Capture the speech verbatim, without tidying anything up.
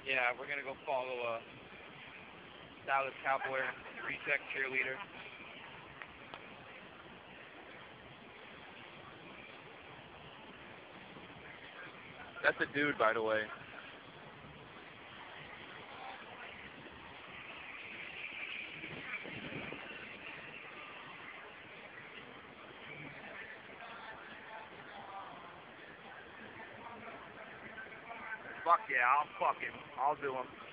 Yeah, we're gonna go follow a Dallas Cowboy recheck cheerleader. That's a dude, by the way. Fuck yeah, I'll fuck him. I'll do him.